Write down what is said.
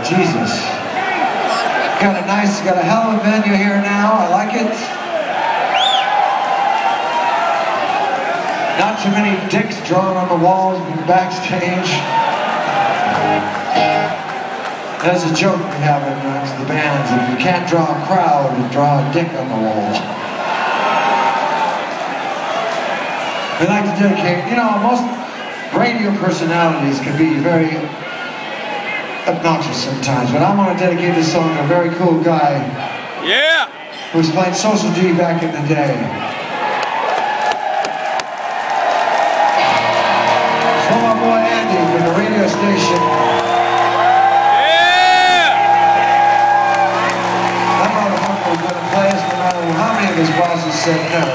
Jesus. Got a hell of a venue here now. I like it. Not too many dicks drawn on the walls backstage. That's a joke we have amongst the bands. If you can't draw a crowd, draw a dick on the wall. We like to dedicate, you know, most radio personalities can be very obnoxious sometimes, but I want to dedicate this song to a very cool guy. Yeah! Who was playing Social D back in the day. So my boy Andy from the radio station. Yeah! That motherfucker was going to play us no matter how many of his bosses said no.